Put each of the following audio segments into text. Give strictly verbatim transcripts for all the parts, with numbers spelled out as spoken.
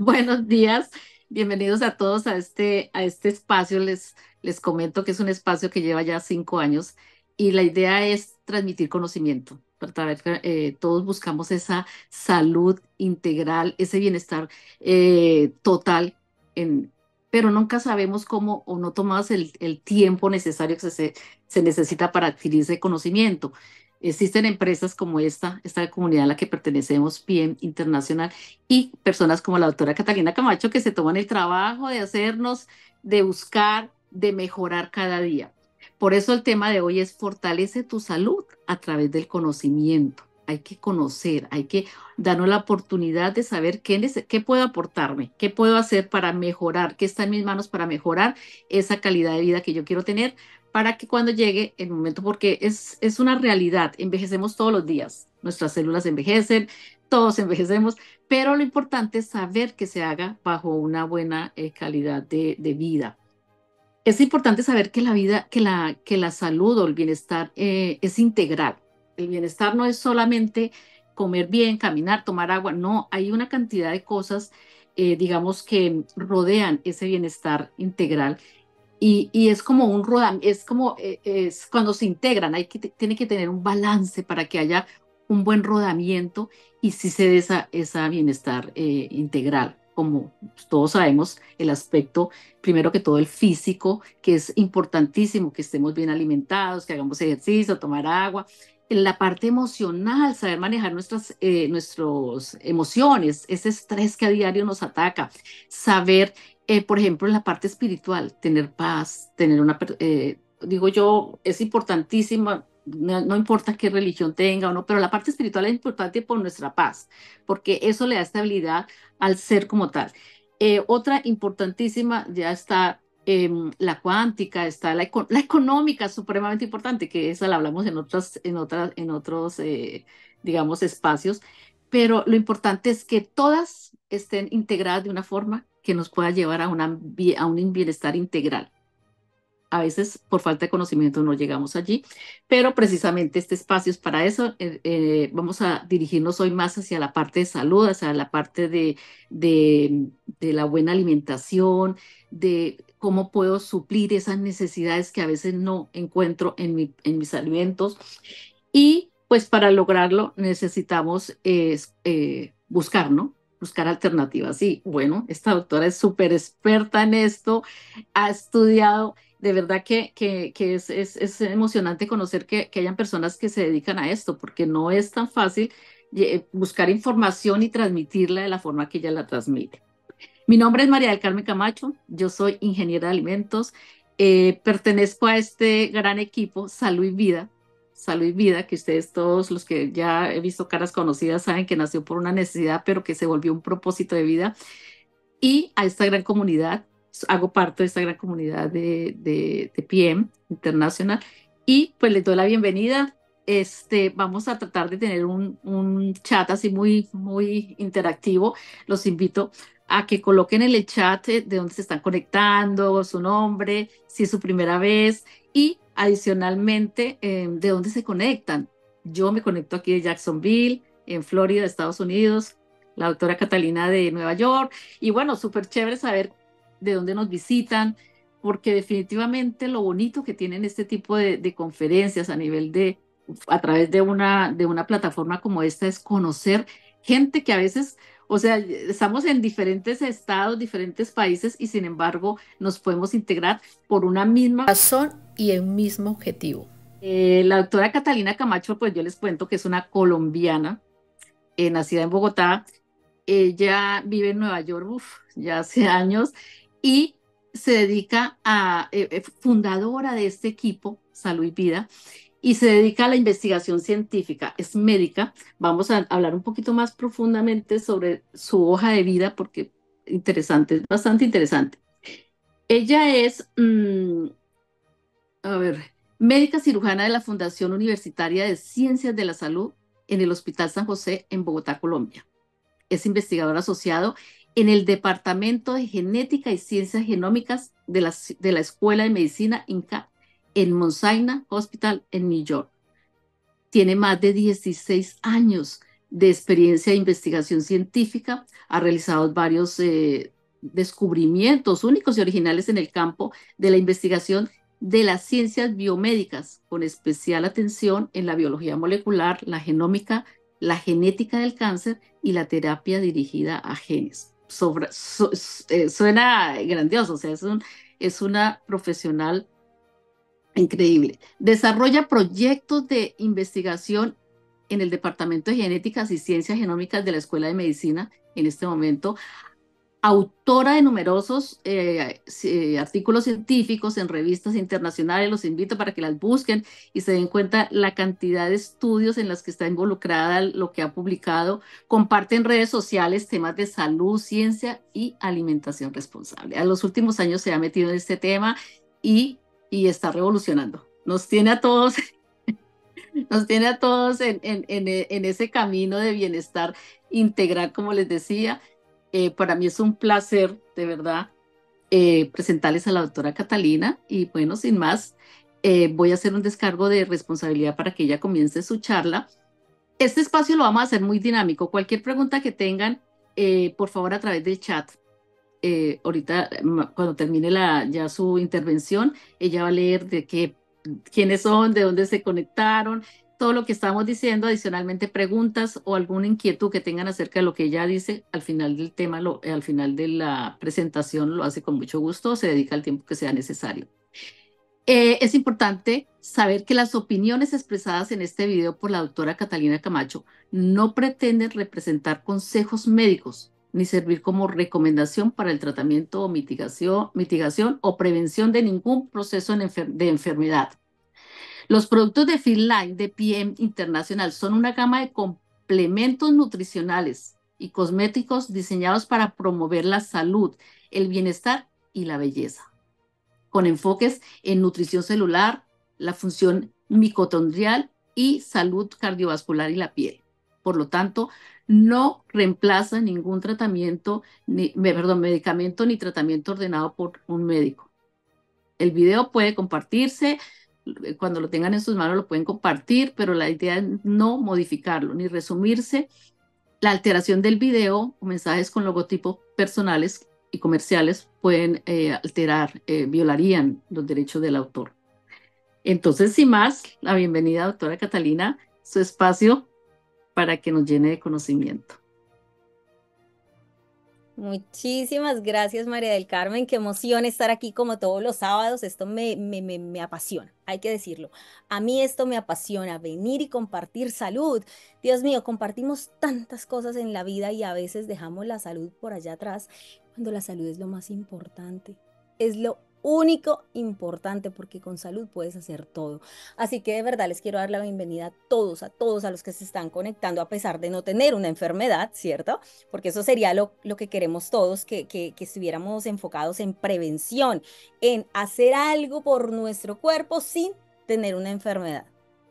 Buenos días, bienvenidos a todos a este, a este espacio. Les, les comento que es un espacio que lleva ya cinco años y la idea es transmitir conocimiento. Tratar, eh, todos buscamos esa salud integral, ese bienestar eh, total, en, pero nunca sabemos cómo o no tomamos el, el tiempo necesario que se, se necesita para adquirir ese conocimiento. Existen empresas como esta, esta comunidad a la que pertenecemos, P I E M Internacional, y personas como la doctora Catalina Camacho que se toman el trabajo de hacernos, de buscar, de mejorar cada día. Por eso el tema de hoy es fortalece tu salud a través del conocimiento. Hay que conocer, hay que darnos la oportunidad de saber qué, qué puedo aportarme, qué puedo hacer para mejorar, qué está en mis manos para mejorar esa calidad de vida que yo quiero tener para que cuando llegue el momento, porque es, es una realidad, envejecemos todos los días, nuestras células envejecen, todos envejecemos, pero lo importante es saber que se haga bajo una buena eh, calidad de, de vida. Es importante saber que la vida, que la, que la salud o el bienestar eh, es integral. El bienestar no es solamente comer bien, caminar, tomar agua, no, hay una cantidad de cosas, eh, digamos, que rodean ese bienestar integral y, y es como un rodan, es como eh, es cuando se integran, hay que, tiene que tener un balance para que haya un buen rodamiento y si se dé esa, esa bienestar eh, integral. Como todos sabemos, el aspecto, primero que todo, el físico, que es importantísimo que estemos bien alimentados, que hagamos ejercicio, tomar agua. En la parte emocional, saber manejar nuestras eh, nuestros emociones, ese estrés que a diario nos ataca, saber eh, por ejemplo, en la parte espiritual, tener paz, tener una, eh, digo yo, es importantísima, no, no importa qué religión tenga o no, pero la parte espiritual es importante por nuestra paz, porque eso le da estabilidad al ser como tal. Eh, otra importantísima ya está eh, la cuántica, está la, eco- la económica, supremamente importante, que esa la hablamos en otras, en otras, en otros, eh, digamos, espacios, pero lo importante es que todas estén integradas de una forma que nos pueda llevar a, una, a un bienestar integral. A veces por falta de conocimiento no llegamos allí, pero precisamente este espacio es para eso. Eh, eh, vamos a dirigirnos hoy más hacia la parte de salud, hacia la parte de, de, de la buena alimentación, de cómo puedo suplir esas necesidades que a veces no encuentro en, mi, en mis alimentos. Y pues para lograrlo necesitamos eh, eh, buscar, ¿no? Buscar alternativas. Y bueno, esta doctora es súper experta en esto, ha estudiado, de verdad que, que, que es, es, es emocionante conocer que, que hayan personas que se dedican a esto, porque no es tan fácil eh, buscar información y transmitirla de la forma que ella la transmite. Mi nombre es María del Carmen Camacho, yo soy ingeniera de alimentos, eh, pertenezco a este gran equipo Salud y Vida, Salud y Vida, que ustedes todos los que ya he visto caras conocidas saben que nació por una necesidad, pero que se volvió un propósito de vida, y a esta gran comunidad, hago parte de esta gran comunidad de, de, de P I E M Internacional, y pues les doy la bienvenida. Este, vamos a tratar de tener un, un chat así muy, muy interactivo. Los invito a que coloquen en el chat eh, de dónde se están conectando, su nombre, si es su primera vez y adicionalmente eh, de dónde se conectan. Yo me conecto aquí de Jacksonville, en Florida, Estados Unidos, la doctora Catalina de Nueva York. Y bueno, súper chévere saber de dónde nos visitan, porque definitivamente lo bonito que tienen este tipo de, de conferencias a nivel de, a través de una, de una plataforma como esta, es conocer gente que a veces, o sea, estamos en diferentes estados, diferentes países y sin embargo nos podemos integrar por una misma razón y un mismo objetivo. Eh, la doctora Catalina Camacho, pues yo les cuento que es una colombiana, eh, nacida en Bogotá. Ella vive en Nueva York, uf, ya hace años, y se dedica a, eh, eh, fundadora de este equipo, Salud y Vida, y se dedica a la investigación científica, es médica. Vamos a hablar un poquito más profundamente sobre su hoja de vida porque interesante, es bastante interesante. Ella es, mmm, a ver, médica cirujana de la Fundación Universitaria de Ciencias de la Salud en el Hospital San José en Bogotá, Colombia. Es investigador asociado en el Departamento de Genética y Ciencias Genómicas de la, de la Escuela de Medicina INCA en Mount Sinai Hospital en New York. Tiene más de dieciséis años de experiencia e investigación científica, ha realizado varios eh, descubrimientos únicos y originales en el campo de la investigación de las ciencias biomédicas, con especial atención en la biología molecular, la genómica, la genética del cáncer y la terapia dirigida a genes. Sobra, su, eh, suena grandioso, o sea, es, un, es una profesional increíble. Desarrolla proyectos de investigación en el Departamento de Genéticas y Ciencias Genómicas de la Escuela de Medicina en este momento. Autora de numerosos eh, eh, artículos científicos en revistas internacionales, los invito para que las busquen y se den cuenta la cantidad de estudios en los que está involucrada, lo que ha publicado. Comparte en redes sociales temas de salud, ciencia y alimentación responsable. A los últimos años se ha metido en este tema y, y está revolucionando. Nos tiene a todos, nos tiene a todos en, en, en, en ese camino de bienestar integral, como les decía. Eh, para mí es un placer, de verdad, eh, presentarles a la doctora Catalina y bueno, sin más, eh, voy a hacer un descargo de responsabilidad para que ella comience su charla. Este espacio lo vamos a hacer muy dinámico. Cualquier pregunta que tengan, eh, por favor, a través del chat. Eh, ahorita, cuando termine la, ya su intervención, ella va a leer de qué, quiénes son, de dónde se conectaron, todo lo que estamos diciendo, adicionalmente preguntas o alguna inquietud que tengan acerca de lo que ella dice al final del tema, lo, al final de la presentación lo hace con mucho gusto, se dedica el tiempo que sea necesario. Eh, es importante saber que las opiniones expresadas en este video por la doctora Catalina Camacho no pretenden representar consejos médicos ni servir como recomendación para el tratamiento o mitigación, mitigación o prevención de ningún proceso en enfer de enfermedad. Los productos de Feedline de P M Internacional son una gama de complementos nutricionales y cosméticos diseñados para promover la salud, el bienestar y la belleza, con enfoques en nutrición celular, la función mitocondrial y salud cardiovascular y la piel. Por lo tanto, no reemplaza ningún tratamiento, ni, perdón, medicamento ni tratamiento ordenado por un médico. El video puede compartirse, cuando lo tengan en sus manos lo pueden compartir, pero la idea es no modificarlo ni resumirse. La alteración del video o mensajes con logotipos personales y comerciales pueden eh, alterar, eh, violarían los derechos del autor. Entonces, sin más, la bienvenida, doctora Catalina, su espacio para que nos llene de conocimiento. Muchísimas gracias, María del Carmen. Qué emoción estar aquí como todos los sábados. Esto me, me, me, me apasiona, hay que decirlo. A mí esto me apasiona, venir y compartir salud. Dios mío, compartimos tantas cosas en la vida y a veces dejamos la salud por allá atrás, cuando la salud es lo más importante. Es lo único importante, porque con salud puedes hacer todo. Así que de verdad les quiero dar la bienvenida a todos, a todos, a los que se están conectando a pesar de no tener una enfermedad, ¿cierto? Porque eso sería lo, lo que queremos todos, que, que, que estuviéramos enfocados en prevención, en hacer algo por nuestro cuerpo sin tener una enfermedad.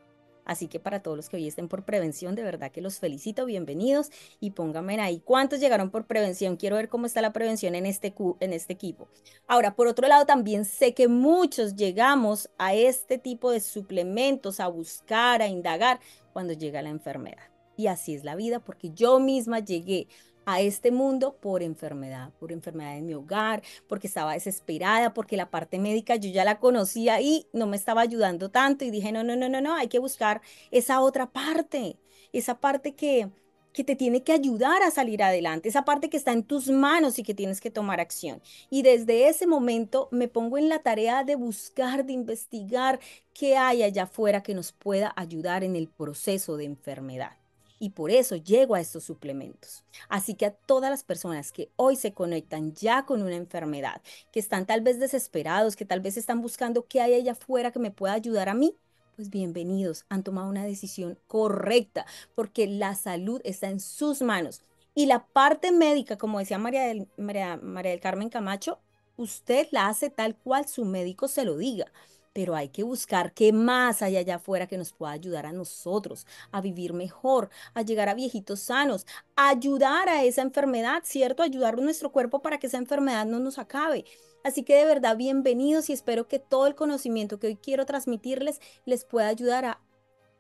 Así que para todos los que hoy estén por prevención, de verdad que los felicito, bienvenidos, y pónganme ahí cuántos llegaron por prevención. Quiero ver cómo está la prevención en este, en este equipo. Ahora, por otro lado, también sé que muchos llegamos a este tipo de suplementos, a buscar, a indagar cuando llega la enfermedad. Y así es la vida, porque yo misma llegué a este mundo por enfermedad, por enfermedad en mi hogar, porque estaba desesperada, porque la parte médica yo ya la conocía y no me estaba ayudando tanto, y dije, no, no, no, no, no, hay que buscar esa otra parte, esa parte que, que te tiene que ayudar a salir adelante, esa parte que está en tus manos y que tienes que tomar acción. Y desde ese momento me pongo en la tarea de buscar, de investigar qué hay allá afuera que nos pueda ayudar en el proceso de enfermedad. Y por eso llego a estos suplementos. Así que a todas las personas que hoy se conectan ya con una enfermedad, que están tal vez desesperados, que tal vez están buscando qué hay allá afuera que me pueda ayudar a mí, pues bienvenidos, han tomado una decisión correcta, porque la salud está en sus manos. Y la parte médica, como decía María del, María, María del Carmen Camacho, usted la hace tal cual su médico se lo diga. Pero hay que buscar qué más hay allá afuera que nos pueda ayudar a nosotros a vivir mejor, a llegar a viejitos sanos, a ayudar a esa enfermedad, ¿cierto? Ayudar a nuestro cuerpo para que esa enfermedad no nos acabe. Así que de verdad, bienvenidos, y espero que todo el conocimiento que hoy quiero transmitirles les pueda ayudar a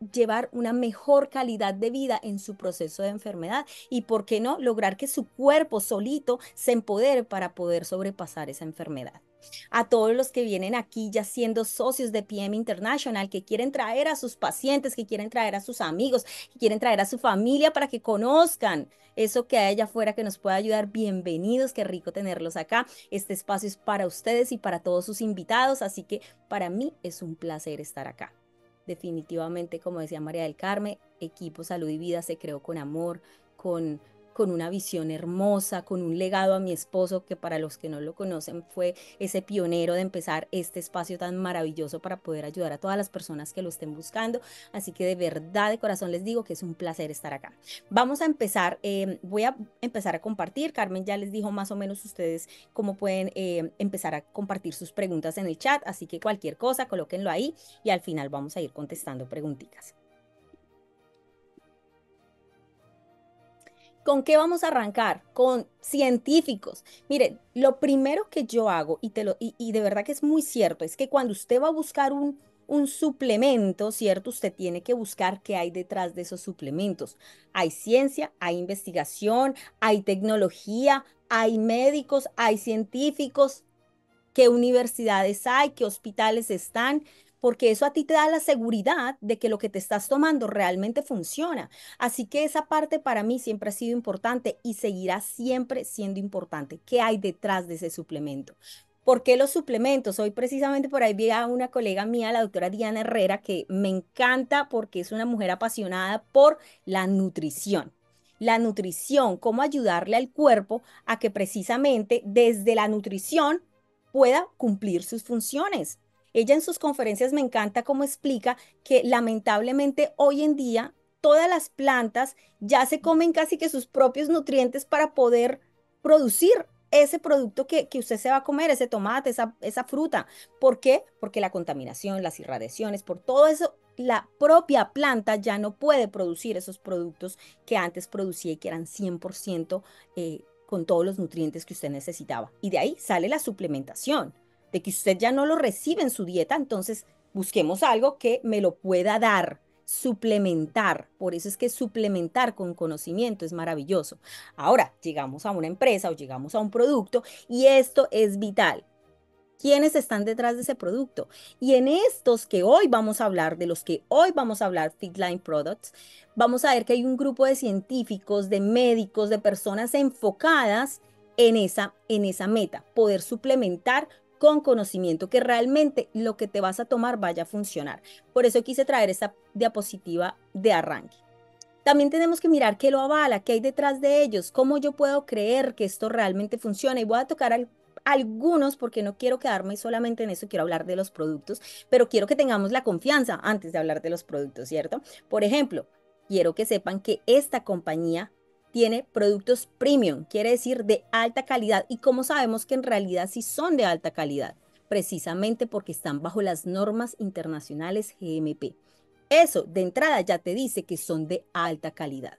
llevar una mejor calidad de vida en su proceso de enfermedad y, ¿por qué no?, lograr que su cuerpo solito se empodere para poder sobrepasar esa enfermedad. A todos los que vienen aquí ya siendo socios de P M International, que quieren traer a sus pacientes, que quieren traer a sus amigos, que quieren traer a su familia para que conozcan eso que hay allá afuera que nos puede ayudar, bienvenidos, qué rico tenerlos acá. Este espacio es para ustedes y para todos sus invitados, así que para mí es un placer estar acá. Definitivamente, como decía María del Carmen, Equipo Salud y Vida se creó con amor, con, con una visión hermosa, con un legado a mi esposo, que para los que no lo conocen fue ese pionero de empezar este espacio tan maravilloso para poder ayudar a todas las personas que lo estén buscando. Así que de verdad, de corazón les digo que es un placer estar acá. Vamos a empezar, eh, voy a empezar a compartir. Carmen ya les dijo más o menos ustedes cómo pueden eh, empezar a compartir sus preguntas en el chat, así que cualquier cosa, colóquenlo ahí y al final vamos a ir contestando preguntitas. ¿Con qué vamos a arrancar? Con científicos. Miren, lo primero que yo hago, y, te lo, y, y de verdad que es muy cierto, es que cuando usted va a buscar un, un suplemento, ¿cierto? Usted tiene que buscar qué hay detrás de esos suplementos. Hay ciencia, hay investigación, hay tecnología, hay médicos, hay científicos, qué universidades hay, qué hospitales están, porque eso a ti te da la seguridad de que lo que te estás tomando realmente funciona. Así que esa parte para mí siempre ha sido importante y seguirá siempre siendo importante. ¿Qué hay detrás de ese suplemento? ¿Por qué los suplementos? Hoy precisamente por ahí vi a una colega mía, la doctora Diana Herrera, que me encanta porque es una mujer apasionada por la nutrición. La nutrición, cómo ayudarle al cuerpo a que precisamente desde la nutrición pueda cumplir sus funciones. Ella en sus conferencias me encanta cómo explica que lamentablemente hoy en día todas las plantas ya se comen casi que sus propios nutrientes para poder producir ese producto que, que usted se va a comer, ese tomate, esa, esa fruta. ¿Por qué? Porque la contaminación, las irradiaciones, por todo eso, la propia planta ya no puede producir esos productos que antes producía y que eran cien por ciento eh, con todos los nutrientes que usted necesitaba. Y de ahí sale la suplementación, de que usted ya no lo recibe en su dieta, entonces busquemos algo que me lo pueda dar, suplementar. Por eso es que suplementar con conocimiento es maravilloso. Ahora, llegamos a una empresa o llegamos a un producto y esto es vital. ¿Quiénes están detrás de ese producto? Y en estos que hoy vamos a hablar, de los que hoy vamos a hablar, Fitline Products, vamos a ver que hay un grupo de científicos, de médicos, de personas enfocadas en esa, en esa meta, poder suplementar con conocimiento, que realmente lo que te vas a tomar vaya a funcionar. Por eso quise traer esta diapositiva de arranque. También tenemos que mirar qué lo avala, qué hay detrás de ellos, cómo yo puedo creer que esto realmente funciona. Y voy a tocar al algunos, porque no quiero quedarme solamente en eso, quiero hablar de los productos, pero quiero que tengamos la confianza antes de hablar de los productos, ¿cierto? Por ejemplo, quiero que sepan que esta compañía tiene productos premium, quiere decir de alta calidad. ¿Y cómo sabemos que en realidad sí son de alta calidad? Precisamente porque están bajo las normas internacionales G M P. Eso de entrada ya te dice que son de alta calidad.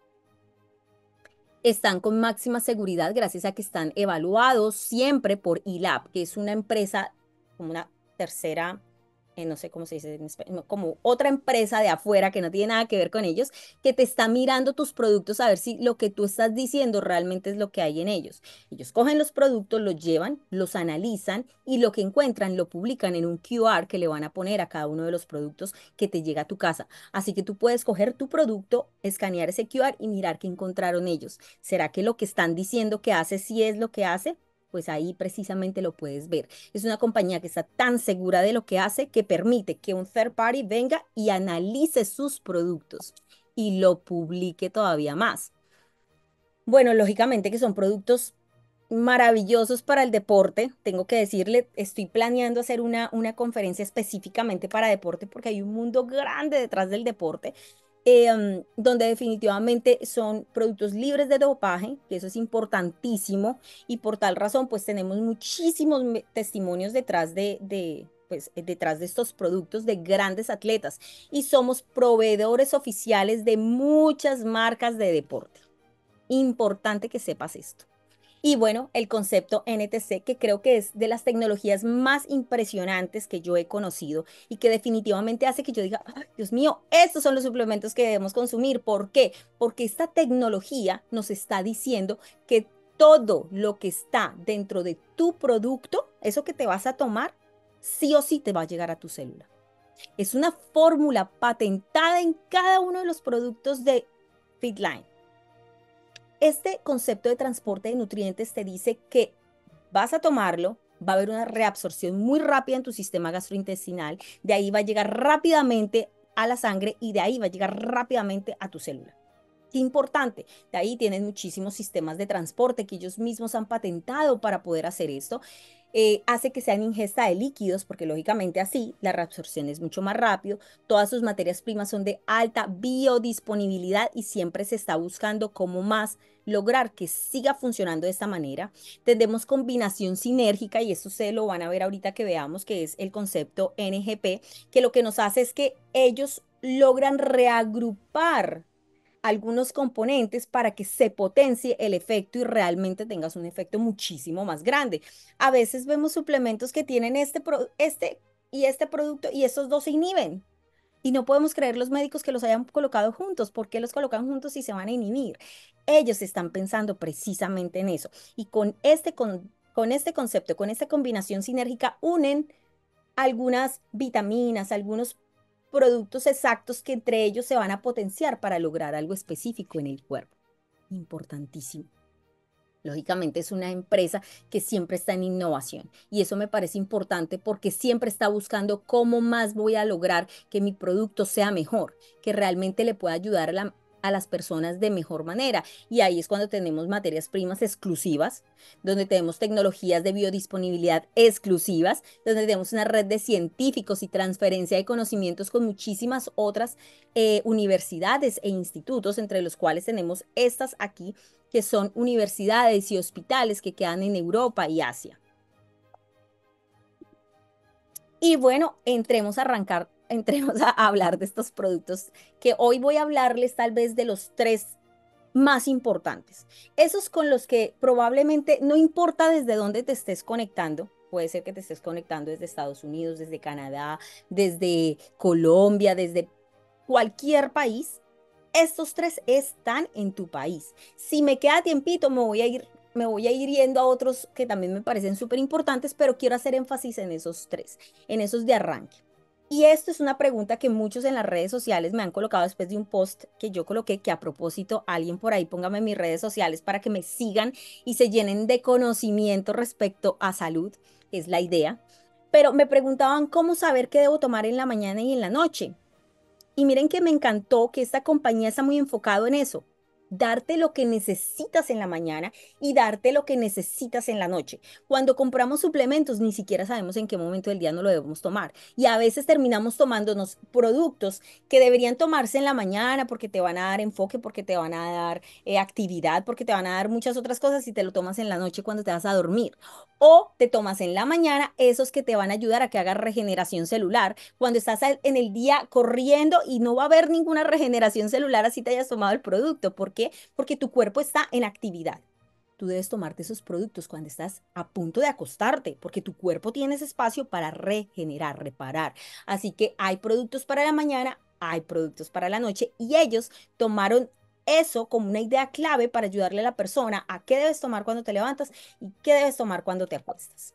Están con máxima seguridad gracias a que están evaluados siempre por I L A B, que es una empresa, como una tercera, eh, no sé cómo se dice en español, como otra empresa de afuera que no tiene nada que ver con ellos, que te está mirando tus productos a ver si lo que tú estás diciendo realmente es lo que hay en ellos. Ellos cogen los productos, los llevan, los analizan y lo que encuentran lo publican en un Q R que le van a poner a cada uno de los productos que te llega a tu casa. Así que tú puedes coger tu producto, escanear ese Q R y mirar qué encontraron ellos. ¿Será que lo que están diciendo que hace sí es lo que hace? Pues ahí precisamente lo puedes ver. Es una compañía que está tan segura de lo que hace que permite que un third party venga y analice sus productos y lo publique todavía más. Bueno, lógicamente que son productos maravillosos para el deporte. Tengo que decirle, estoy planeando hacer una, una conferencia específicamente para deporte porque hay un mundo grande detrás del deporte. Eh, donde definitivamente son productos libres de dopaje, que eso es importantísimo, y por tal razón pues tenemos muchísimos testimonios detrás de, de, pues, detrás de estos productos de grandes atletas y somos proveedores oficiales de muchas marcas de deporte. Importante que sepas esto. Y bueno, el concepto N T C, que creo que es de las tecnologías más impresionantes que yo he conocido y que definitivamente hace que yo diga, "Ay, Dios mío, estos son los suplementos que debemos consumir". ¿Por qué? Porque esta tecnología nos está diciendo que todo lo que está dentro de tu producto, eso que te vas a tomar, sí o sí te va a llegar a tu célula. Es una fórmula patentada en cada uno de los productos de Fitline. Este concepto de transporte de nutrientes te dice que vas a tomarlo, va a haber una reabsorción muy rápida en tu sistema gastrointestinal, de ahí va a llegar rápidamente a la sangre y de ahí va a llegar rápidamente a tu célula. Qué importante. De ahí tienen muchísimos sistemas de transporte que ellos mismos han patentado para poder hacer esto. Eh, hace que sean ingesta de líquidos, porque lógicamente así la reabsorción es mucho más rápido. Todas sus materias primas son de alta biodisponibilidad y siempre se está buscando cómo más lograr que siga funcionando de esta manera. Tendemos combinación sinérgica y esto ustedes lo van a ver ahorita que veamos, que es el concepto N G P, que lo que nos hace es que ellos logran reagrupar algunos componentes para que se potencie el efecto y realmente tengas un efecto muchísimo más grande. A veces vemos suplementos que tienen este, pro, este y este producto y estos dos se inhiben. Y no podemos creer los médicos que los hayan colocado juntos. ¿Por qué los colocan juntos si se van a inhibir? Ellos están pensando precisamente en eso. Y con este, con, con este concepto, con esta combinación sinérgica, unen algunas vitaminas, algunos productos exactos que entre ellos se van a potenciar para lograr algo específico en el cuerpo. Importantísimo. Lógicamente es una empresa que siempre está en innovación y eso me parece importante porque siempre está buscando cómo más voy a lograr que mi producto sea mejor, que realmente le pueda ayudar a, la, a las personas de mejor manera. Y ahí es cuando tenemos materias primas exclusivas, donde tenemos tecnologías de biodisponibilidad exclusivas, donde tenemos una red de científicos y transferencia de conocimientos con muchísimas otras eh, universidades e institutos, entre los cuales tenemos estas aquí, que son universidades y hospitales que quedan en Europa y Asia. Y bueno, entremos a arrancar, entremos a hablar de estos productos, que hoy voy a hablarles tal vez de los tres más importantes. Esos con los que probablemente no importa desde dónde te estés conectando, puede ser que te estés conectando desde Estados Unidos, desde Canadá, desde Colombia, desde cualquier país. Estos tres están en tu país. Si me queda tiempito, me voy a ir, me voy a ir yendo a otros que también me parecen súper importantes, pero quiero hacer énfasis en esos tres, en esos de arranque. Y esto es una pregunta que muchos en las redes sociales me han colocado después de un post que yo coloqué, que a propósito, alguien por ahí póngame en mis redes sociales para que me sigan y se llenen de conocimiento respecto a salud, es la idea. Pero me preguntaban cómo saber qué debo tomar en la mañana y en la noche. Y miren que me encantó que esta compañía está muy enfocado en eso, darte lo que necesitas en la mañana y darte lo que necesitas en la noche. Cuando compramos suplementos, ni siquiera sabemos en qué momento del día no lo debemos tomar. Y a veces terminamos tomándonos productos que deberían tomarse en la mañana porque te van a dar enfoque, porque te van a dar eh, actividad, porque te van a dar muchas otras cosas y te lo tomas en la noche cuando te vas a dormir. O te tomas en la mañana esos que te van a ayudar a que hagas regeneración celular cuando estás en el día corriendo y no va a haber ninguna regeneración celular así te hayas tomado el producto. ¿Por qué? Porque tu cuerpo está en actividad. Tú debes tomarte esos productos cuando estás a punto de acostarte, porque tu cuerpo tiene ese espacio para regenerar, reparar. Así que hay productos para la mañana, hay productos para la noche y ellos tomaron eso como una idea clave para ayudarle a la persona a qué debes tomar cuando te levantas y qué debes tomar cuando te acuestas.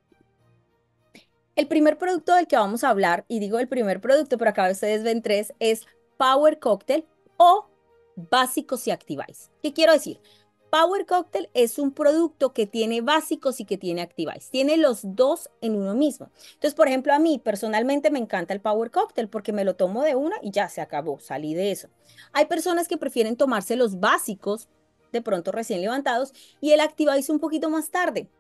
El primer producto del que vamos a hablar, y digo el primer producto, pero acá ustedes ven tres, es Power Cocktail o Básicos y Activize. ¿Qué quiero decir? Power Cocktail es un producto que tiene básicos y que tiene Activize. Tiene los dos en uno mismo. Entonces, por ejemplo, a mí personalmente me encanta el Power Cocktail porque me lo tomo de una y ya se acabó, salí de eso. Hay personas que prefieren tomarse los básicos de pronto recién levantados y el Activize un poquito más tarde.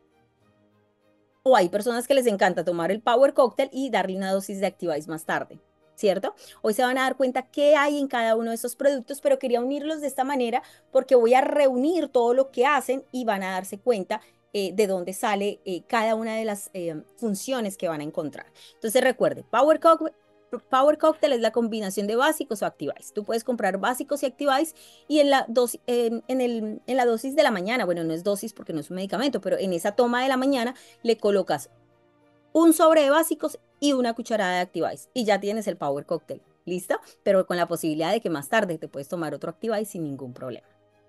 O hay personas que les encanta tomar el Power Cocktail y darle una dosis de Activize más tarde, ¿cierto? Hoy se van a dar cuenta qué hay en cada uno de esos productos, pero quería unirlos de esta manera porque voy a reunir todo lo que hacen y van a darse cuenta eh, de dónde sale eh, cada una de las eh, funciones que van a encontrar. Entonces recuerde, Power Cocktail, Power Cocktail es la combinación de básicos o Activise. Tú puedes comprar básicos y Activise y en la, dosis, en, en, el, en la dosis de la mañana, bueno, no es dosis porque no es un medicamento, pero en esa toma de la mañana le colocas un sobre de básicos y una cucharada de Activise y ya tienes el Power Cocktail. ¿Listo? Pero con la posibilidad de que más tarde te puedes tomar otro Activise sin ningún problema.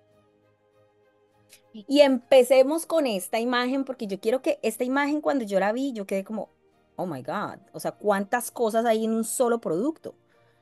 Y empecemos con esta imagen, porque yo quiero que esta imagen, cuando yo la vi, yo quedé como, oh my God, o sea, cuántas cosas hay en un solo producto.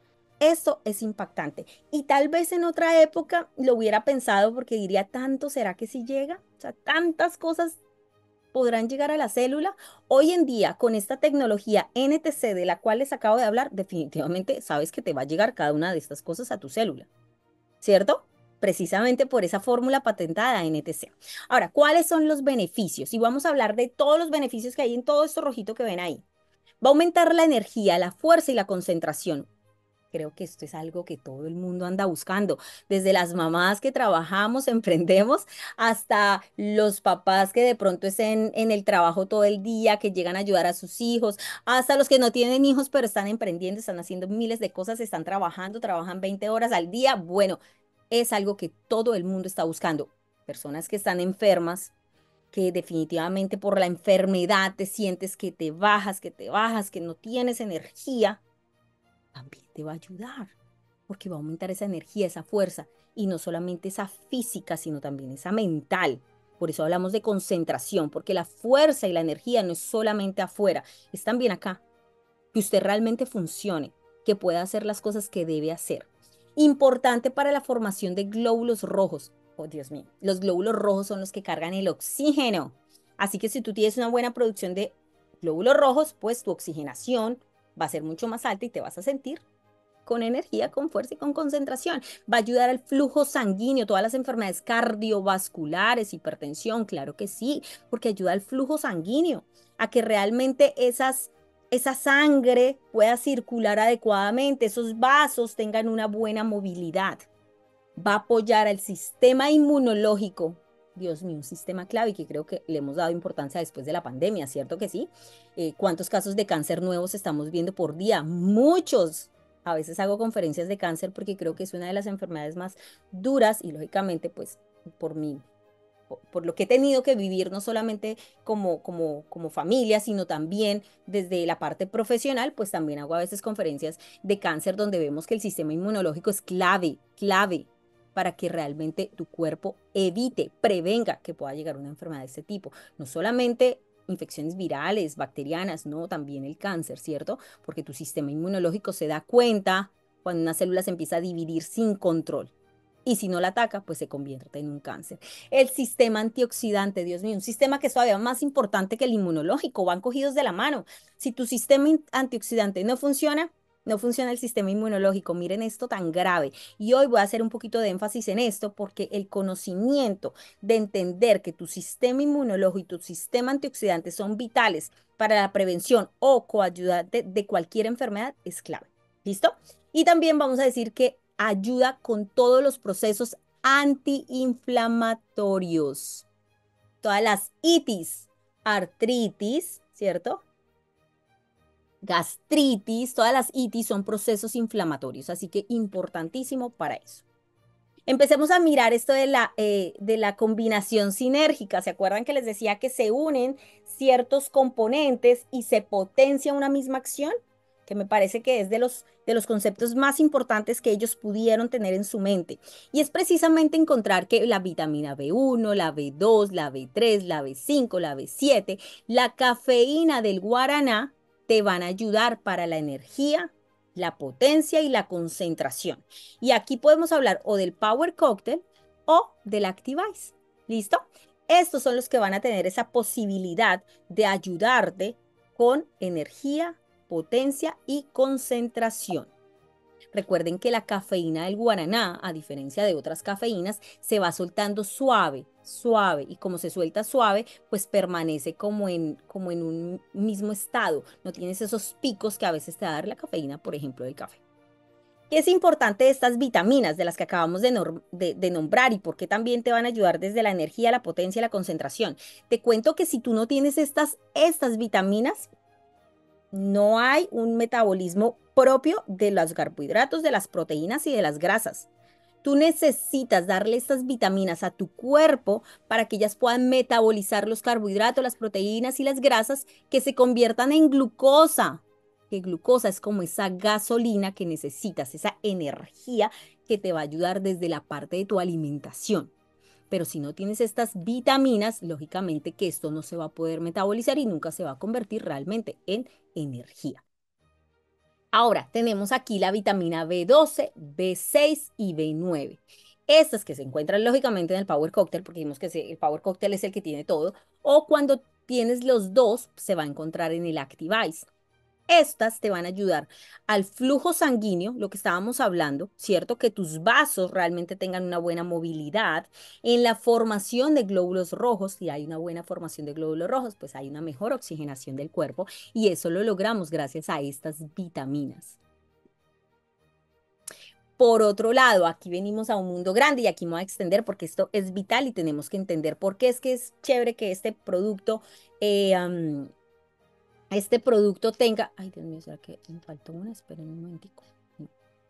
Esto es impactante. Y tal vez en otra época lo hubiera pensado porque diría, ¿tanto será que si llega? O sea, tantas cosas podrán llegar a la célula. Hoy en día, con esta tecnología N T C de la cual les acabo de hablar, definitivamente sabes que te va a llegar cada una de estas cosas a tu célula, ¿cierto? Precisamente por esa fórmula patentada N T C. Ahora, ¿cuáles son los beneficios? Y vamos a hablar de todos los beneficios que hay en todo esto rojito que ven ahí. Va a aumentar la energía, la fuerza y la concentración. Creo que esto es algo que todo el mundo anda buscando, desde las mamás que trabajamos, emprendemos, hasta los papás que de pronto estén en el trabajo todo el día, que llegan a ayudar a sus hijos, hasta los que no tienen hijos, pero están emprendiendo, están haciendo miles de cosas, están trabajando, trabajan veinte horas al día. Bueno, es algo que todo el mundo está buscando. Personas que están enfermas, que definitivamente por la enfermedad te sientes que te bajas, que te bajas, que no tienes energía, también te va a ayudar, porque va a aumentar esa energía, esa fuerza, y no solamente esa física, sino también esa mental. Por eso hablamos de concentración, porque la fuerza y la energía no es solamente afuera, es también acá, que usted realmente funcione, que pueda hacer las cosas que debe hacer. Importante para la formación de glóbulos rojos. Oh, Dios mío, los glóbulos rojos son los que cargan el oxígeno. Así que si tú tienes una buena producción de glóbulos rojos, pues tu oxigenación va a ser mucho más alta y te vas a sentir con energía, con fuerza y con concentración. Va a ayudar al flujo sanguíneo, todas las enfermedades cardiovasculares, hipertensión, claro que sí, porque ayuda al flujo sanguíneo, a que realmente esas, esa sangre pueda circular adecuadamente, esos vasos tengan una buena movilidad. Va a apoyar al sistema inmunológico. Dios mío, un sistema clave que creo que le hemos dado importancia después de la pandemia, ¿cierto que sí? Eh, ¿cuántos casos de cáncer nuevos estamos viendo por día? Muchos. A veces hago conferencias de cáncer porque creo que es una de las enfermedades más duras y lógicamente pues por mí, por, por lo que he tenido que vivir no solamente como, como, como familia, sino también desde la parte profesional, pues también hago a veces conferencias de cáncer donde vemos que el sistema inmunológico es clave, clave para que realmente tu cuerpo evite, prevenga que pueda llegar una enfermedad de este tipo. No solamente infecciones virales, bacterianas, no, también el cáncer, ¿cierto? Porque tu sistema inmunológico se da cuenta cuando una célula se empieza a dividir sin control. Y si no la ataca, pues se convierte en un cáncer. El sistema antioxidante, Dios mío, un sistema que es todavía más importante que el inmunológico, van cogidos de la mano. Si tu sistema antioxidante no funciona, no funciona el sistema inmunológico. Miren esto tan grave. Y hoy voy a hacer un poquito de énfasis en esto porque el conocimiento de entender que tu sistema inmunológico y tu sistema antioxidante son vitales para la prevención o coayudante de cualquier enfermedad es clave. ¿Listo? Y también vamos a decir que ayuda con todos los procesos antiinflamatorios. Todas las itis, artritis, ¿cierto? Gastritis, todas las itis son procesos inflamatorios, así que importantísimo para eso. Empecemos a mirar esto de la, eh, de la combinación sinérgica. ¿Se acuerdan que les decía que se unen ciertos componentes y se potencia una misma acción? Que me parece que es de los, de los conceptos más importantes que ellos pudieron tener en su mente. Y es precisamente encontrar que la vitamina B uno, la B dos, la B tres, la B cinco, la B siete, la cafeína del guaraná te van a ayudar para la energía, la potencia y la concentración. Y aquí podemos hablar o del Power Cocktail o del Activise. ¿Listo? Estos son los que van a tener esa posibilidad de ayudarte con energía, potencia y concentración. Recuerden que la cafeína del guaraná, a diferencia de otras cafeínas, se va soltando suave, suave, y como se suelta suave, pues permanece como en, como en un mismo estado. No tienes esos picos que a veces te da la cafeína, por ejemplo, del café. ¿Qué es importante de estas vitaminas de las que acabamos de, de, de nombrar y por qué también te van a ayudar desde la energía, la potencia y la concentración? Te cuento que si tú no tienes estas, estas vitaminas, No hay un metabolismo propio de los carbohidratos, de las proteínas y de las grasas. Tú necesitas darle estas vitaminas a tu cuerpo para que ellas puedan metabolizar los carbohidratos, las proteínas y las grasas que se conviertan en glucosa. Que glucosa es como esa gasolina que necesitas, esa energía que te va a ayudar desde la parte de tu alimentación. Pero si no tienes estas vitaminas, lógicamente que esto no se va a poder metabolizar y nunca se va a convertir realmente en energía. Ahora, tenemos aquí la vitamina B doce, B seis y B nueve. Estas que se encuentran lógicamente en el Power Cocktail, porque vimos que el Power Cocktail es el que tiene todo, o cuando tienes los dos, se va a encontrar en el Activise. Estas te van a ayudar al flujo sanguíneo, lo que estábamos hablando, ¿cierto? Que tus vasos realmente tengan una buena movilidad. En la formación de glóbulos rojos, si hay una buena formación de glóbulos rojos, pues hay una mejor oxigenación del cuerpo y eso lo logramos gracias a estas vitaminas. Por otro lado, aquí venimos a un mundo grande y aquí me voy a extender porque esto es vital y tenemos que entender por qué es que es chévere que este producto... Eh, um, este producto tenga, ay Dios mío, ¿será que me faltó una? Esperen un momentico. No.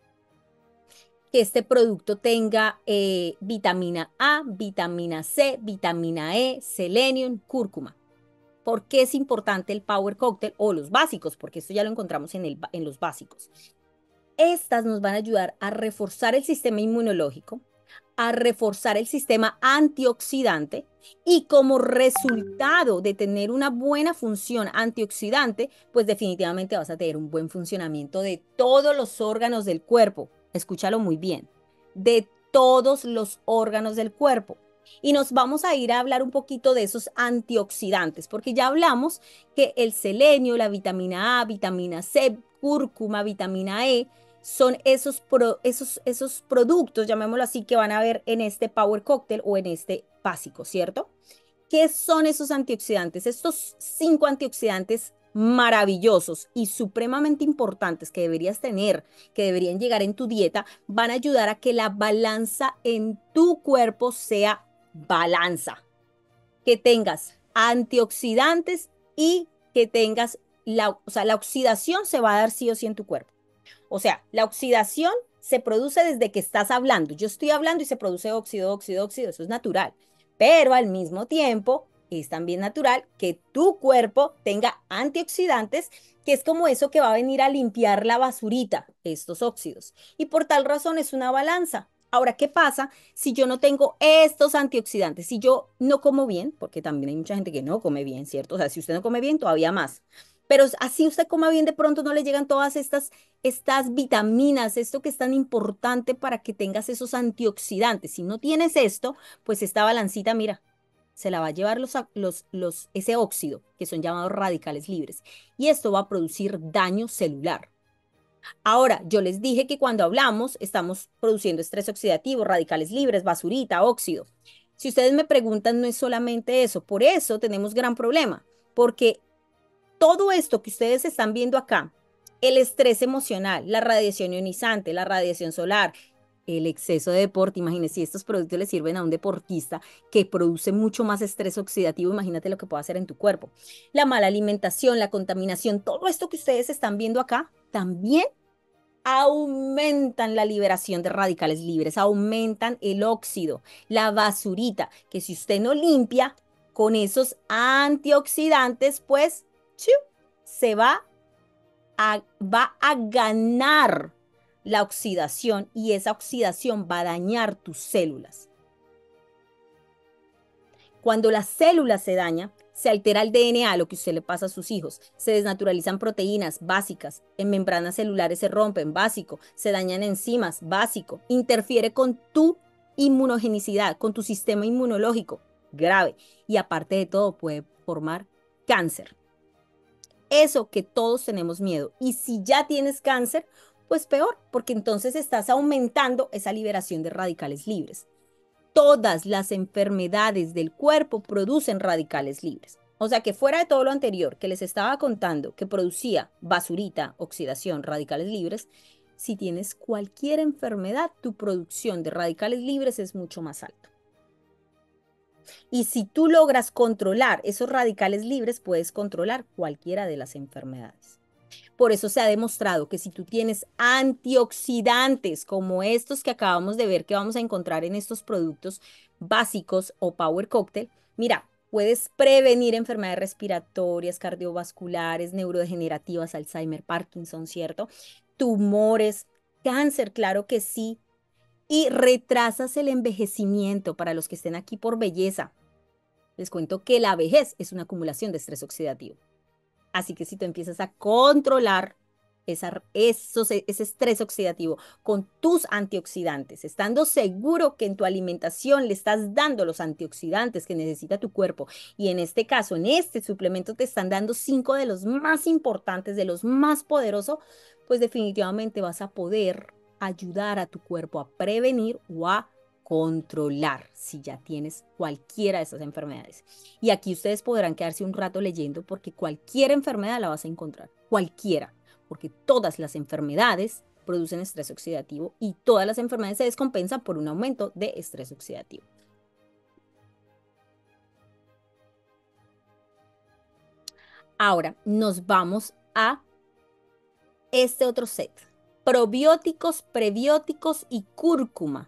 Que este producto tenga eh, vitamina A, vitamina C, vitamina E, selenium, cúrcuma. ¿Por qué es importante el Power Cocktail o los básicos? Porque esto ya lo encontramos en, el, en los básicos. Estas nos van a ayudar a reforzar el sistema inmunológico, a reforzar el sistema antioxidante y como resultado de tener una buena función antioxidante, pues definitivamente vas a tener un buen funcionamiento de todos los órganos del cuerpo. Escúchalo muy bien, de todos los órganos del cuerpo. Y nos vamos a ir a hablar un poquito de esos antioxidantes, porque ya hablamos que el selenio, la vitamina A, vitamina C, cúrcuma, vitamina E, son esos, pro, esos, esos productos, llamémoslo así, que van a ver en este Power Cocktail o en este básico, ¿cierto? ¿Qué son esos antioxidantes? Estos cinco antioxidantes maravillosos y supremamente importantes que deberías tener, que deberían llegar en tu dieta, van a ayudar a que la balanza en tu cuerpo sea balanza. Que tengas antioxidantes y que tengas, la, o sea, la oxidación se va a dar sí o sí en tu cuerpo. O sea, la oxidación se produce desde que estás hablando. Yo estoy hablando y se produce óxido, óxido, óxido. Eso es natural. Pero al mismo tiempo es también natural que tu cuerpo tenga antioxidantes, que es como eso que va a venir a limpiar la basurita, estos óxidos. Y por tal razón es una balanza. Ahora, ¿qué pasa si yo no tengo estos antioxidantes? Si yo no como bien, porque también hay mucha gente que no come bien, ¿cierto? O sea, si usted no come bien, todavía más. Pero así usted coma bien, de pronto no le llegan todas estas, estas vitaminas, esto que es tan importante para que tengas esos antioxidantes. Si no tienes esto, pues esta balancita, mira, se la va a llevar los, los, los, ese óxido, que son llamados radicales libres. Y esto va a producir daño celular. Ahora, yo les dije que cuando hablamos, estamos produciendo estrés oxidativo, radicales libres, basurita, óxido. Si ustedes me preguntan, no es solamente eso. Por eso tenemos gran problema, porque todo esto que ustedes están viendo acá, el estrés emocional, la radiación ionizante, la radiación solar, el exceso de deporte, imagínense si estos productos le sirven a un deportista que produce mucho más estrés oxidativo, imagínate lo que puede hacer en tu cuerpo. La mala alimentación, la contaminación, todo esto que ustedes están viendo acá, también aumentan la liberación de radicales libres, aumentan el óxido, la basurita, que si usted no limpia con esos antioxidantes, pues se va a, va a ganar la oxidación y esa oxidación va a dañar tus células. Cuando la célula se daña, se altera el D N A, lo que usted le pasa a sus hijos, se desnaturalizan proteínas básicas, en membranas celulares se rompen, básico, se dañan enzimas, básico, interfiere con tu inmunogenicidad, con tu sistema inmunológico, grave, y aparte de todo puede formar cáncer. Eso que todos tenemos miedo. Y si ya tienes cáncer, pues peor, porque entonces estás aumentando esa liberación de radicales libres. Todas las enfermedades del cuerpo producen radicales libres. O sea que fuera de todo lo anterior que les estaba contando, que producía basurita, oxidación, radicales libres, si tienes cualquier enfermedad, tu producción de radicales libres es mucho más alta. Y si tú logras controlar esos radicales libres, puedes controlar cualquiera de las enfermedades. Por eso se ha demostrado que si tú tienes antioxidantes como estos que acabamos de ver que vamos a encontrar en estos productos básicos o Power Cocktail, mira, puedes prevenir enfermedades respiratorias, cardiovasculares, neurodegenerativas, Alzheimer, Parkinson, ¿cierto? Tumores, cáncer, claro que sí. Y retrasas el envejecimiento para los que estén aquí por belleza. Les cuento que la vejez es una acumulación de estrés oxidativo. Así que si tú empiezas a controlar esa, esos, ese estrés oxidativo con tus antioxidantes, estando seguro que en tu alimentación le estás dando los antioxidantes que necesita tu cuerpo, y en este caso, en este suplemento te están dando cinco de los más importantes, de los más poderosos, pues definitivamente vas a poder ayudar a tu cuerpo a prevenir o a controlar si ya tienes cualquiera de esas enfermedades. Y aquí ustedes podrán quedarse un rato leyendo porque cualquier enfermedad la vas a encontrar, cualquiera, porque todas las enfermedades producen estrés oxidativo y todas las enfermedades se descompensan por un aumento de estrés oxidativo. Ahora nos vamos a este otro set. Probióticos, prebióticos y cúrcuma.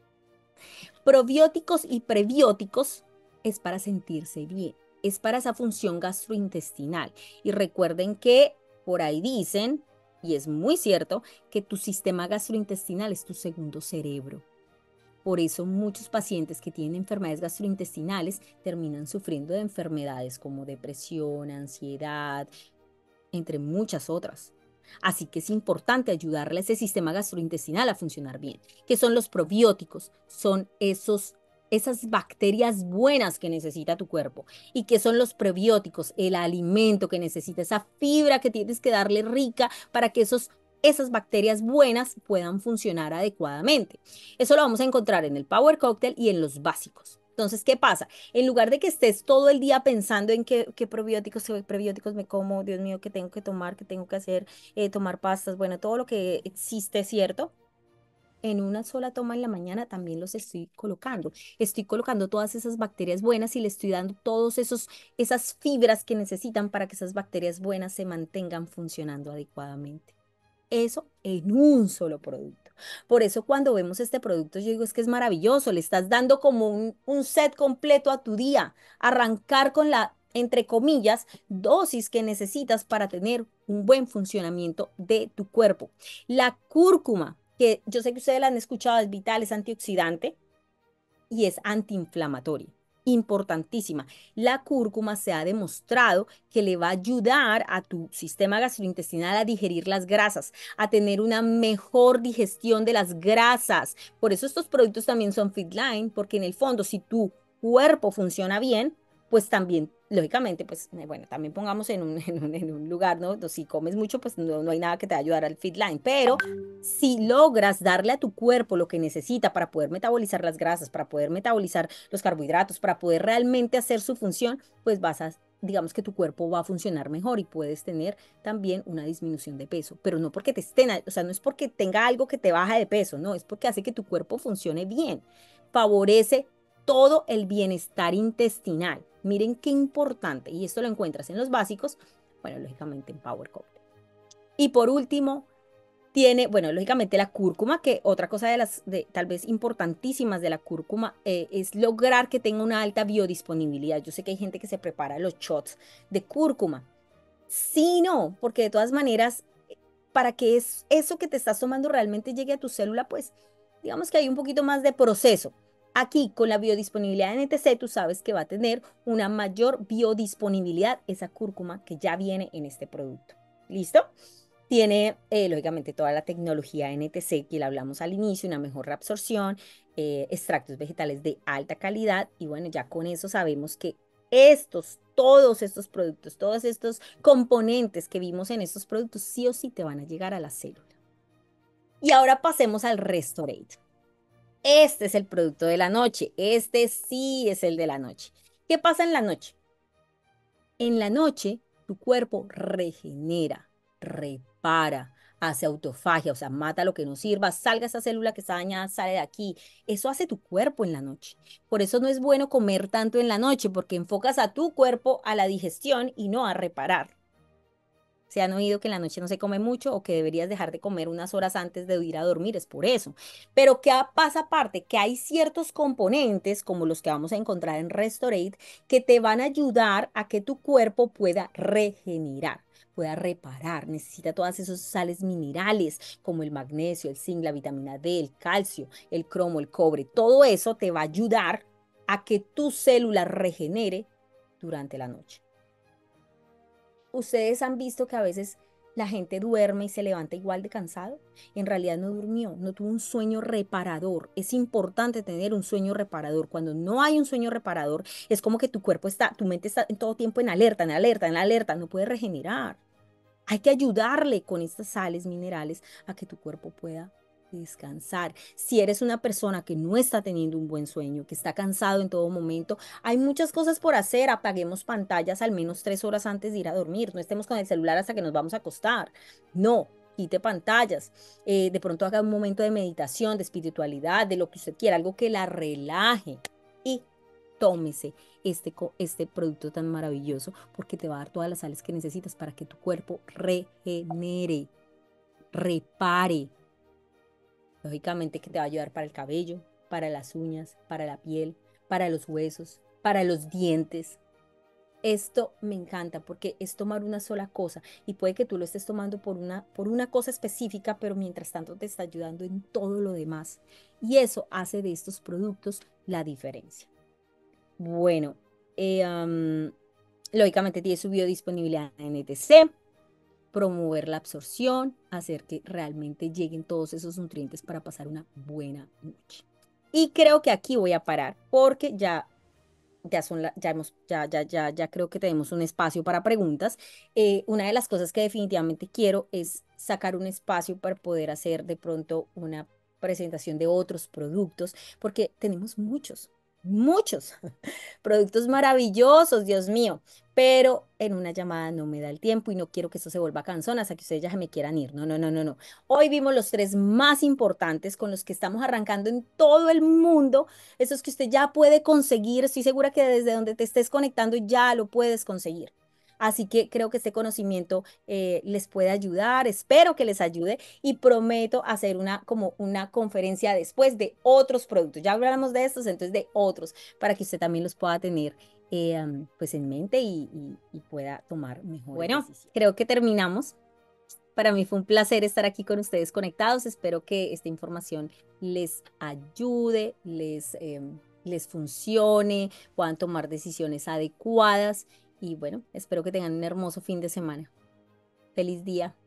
Probióticos y prebióticos es para sentirse bien, es para esa función gastrointestinal. Y recuerden que por ahí dicen, y es muy cierto, que tu sistema gastrointestinal es tu segundo cerebro. Por eso muchos pacientes que tienen enfermedades gastrointestinales terminan sufriendo de enfermedades como depresión, ansiedad, entre muchas otras. Así que es importante ayudarle a ese sistema gastrointestinal a funcionar bien. ¿Qué son los probióticos? Son esos, esas bacterias buenas que necesita tu cuerpo. ¿Y qué son los prebióticos? El alimento que necesita, esa fibra que tienes que darle rica para que esos, esas bacterias buenas puedan funcionar adecuadamente. Eso lo vamos a encontrar en el Power Cocktail y en los básicos. Entonces, ¿qué pasa? En lugar de que estés todo el día pensando en qué, qué probióticos, qué prebióticos me como, Dios mío, qué tengo que tomar, qué tengo que hacer, eh, tomar pastas, bueno, todo lo que existe, ¿cierto? En una sola toma en la mañana también los estoy colocando. Estoy colocando todas esas bacterias buenas y le estoy dando todos esos esas fibras que necesitan para que esas bacterias buenas se mantengan funcionando adecuadamente. Eso en un solo producto. Por eso cuando vemos este producto, yo digo, es que es maravilloso, le estás dando como un, un set completo a tu día, arrancar con la, entre comillas, dosis que necesitas para tener un buen funcionamiento de tu cuerpo. La cúrcuma, que yo sé que ustedes la han escuchado, es vital, es antioxidante y es antiinflamatoria. Importantísima. La cúrcuma se ha demostrado que le va a ayudar a tu sistema gastrointestinal a digerir las grasas, a tener una mejor digestión de las grasas. Por eso estos productos también son Fitline, porque en el fondo, si tu cuerpo funciona bien, pues también, lógicamente, pues eh, bueno, también pongamos en un, en un, en un lugar, ¿no? Si comes mucho, pues no, no hay nada que te va a ayudar al Fitline, pero si logras darle a tu cuerpo lo que necesita para poder metabolizar las grasas, para poder metabolizar los carbohidratos, para poder realmente hacer su función, pues vas a, digamos que tu cuerpo va a funcionar mejor y puedes tener también una disminución de peso, pero no porque te estén, o sea, no es porque tenga algo que te baja de peso, no, es porque hace que tu cuerpo funcione bien, favorece todo el bienestar intestinal. Miren qué importante, y esto lo encuentras en los básicos, bueno, lógicamente en Power Cocktail. Y por último, tiene, bueno, lógicamente la cúrcuma, que otra cosa de las, de, tal vez importantísimas de la cúrcuma eh, es lograr que tenga una alta biodisponibilidad. Yo sé que hay gente que se prepara los shots de cúrcuma. Sí, no, porque de todas maneras, para que es, eso que te estás tomando realmente llegue a tu célula, pues digamos que hay un poquito más de proceso. Aquí, con la biodisponibilidad en E T C, tú sabes que va a tener una mayor biodisponibilidad esa cúrcuma que ya viene en este producto. ¿Listo? Tiene, eh, lógicamente, toda la tecnología N T C que le hablamos al inicio, una mejor reabsorción, eh, extractos vegetales de alta calidad. Y bueno, ya con eso sabemos que estos, todos estos productos, todos estos componentes que vimos en estos productos, sí o sí te van a llegar a la célula. Y ahora pasemos al Restorate. Este es el producto de la noche. Este sí es el de la noche. ¿Qué pasa en la noche? En la noche, tu cuerpo regenera, repara, hace autofagia, o sea, mata lo que no sirva, salga esa célula que está dañada, sale de aquí. Eso hace tu cuerpo en la noche. Por eso no es bueno comer tanto en la noche, porque enfocas a tu cuerpo a la digestión y no a reparar. Se han oído que en la noche no se come mucho o que deberías dejar de comer unas horas antes de ir a dormir, es por eso. Pero ¿qué pasa aparte? Que hay ciertos componentes, como los que vamos a encontrar en Restorate, que te van a ayudar a que tu cuerpo pueda regenerar, pueda reparar. Necesita todas esas sales minerales, como el magnesio, el zinc, la vitamina D, el calcio, el cromo, el cobre. Todo eso te va a ayudar a que tu célula regenere durante la noche. Ustedes han visto que a veces la gente duerme y se levanta igual de cansado. En realidad no durmió, no tuvo un sueño reparador. Es importante tener un sueño reparador. Cuando no hay un sueño reparador, es como que tu cuerpo está, tu mente está en todo tiempo en alerta, en alerta, en alerta, no puede regenerar. Hay que ayudarle con estas sales minerales a que tu cuerpo pueda descansar. Si eres una persona que no está teniendo un buen sueño, que está cansado en todo momento, hay muchas cosas por hacer. Apaguemos pantallas al menos tres horas antes de ir a dormir. No estemos con el celular hasta que nos vamos a acostar. No, quite pantallas. Eh, de pronto haga un momento de meditación, de espiritualidad, de lo que usted quiera, algo que la relaje. Y tómese este, este producto tan maravilloso porque te va a dar todas las sales que necesitas para que tu cuerpo regenere, repare. Lógicamente que te va a ayudar para el cabello, para las uñas, para la piel, para los huesos, para los dientes. Esto me encanta porque es tomar una sola cosa y puede que tú lo estés tomando por una, por una cosa específica, pero mientras tanto te está ayudando en todo lo demás. Y eso hace de estos productos la diferencia. Bueno, eh, um, lógicamente tiene su biodisponibilidad en N T C, promover la absorción, hacer que realmente lleguen todos esos nutrientes para pasar una buena noche. Y creo que aquí voy a parar porque ya, ya, son la, ya, hemos, ya, ya, ya, ya creo que tenemos un espacio para preguntas. Eh, una de las cosas que definitivamente quiero es sacar un espacio para poder hacer de pronto una presentación de otros productos, porque tenemos muchos, muchos productos maravillosos, Dios mío, pero en una llamada no me da el tiempo y no quiero que esto se vuelva cansón hasta que ustedes ya se me quieran ir. No, no, no, no, no. Hoy vimos los tres más importantes con los que estamos arrancando en todo el mundo, esos que usted ya puede conseguir. Estoy segura que desde donde te estés conectando ya lo puedes conseguir. Así que creo que este conocimiento eh, les puede ayudar, espero que les ayude y prometo hacer una, como una conferencia después de otros productos. Ya hablamos de estos, entonces de otros, para que usted también los pueda tener eh, um, pues en mente y, y, y pueda tomar mejores bueno, decisiones. Creo que terminamos. Para mí fue un placer estar aquí con ustedes conectados. Espero que esta información les ayude, les, eh, les funcione, puedan tomar decisiones adecuadas. Y bueno, espero que tengan un hermoso fin de semana. Feliz día.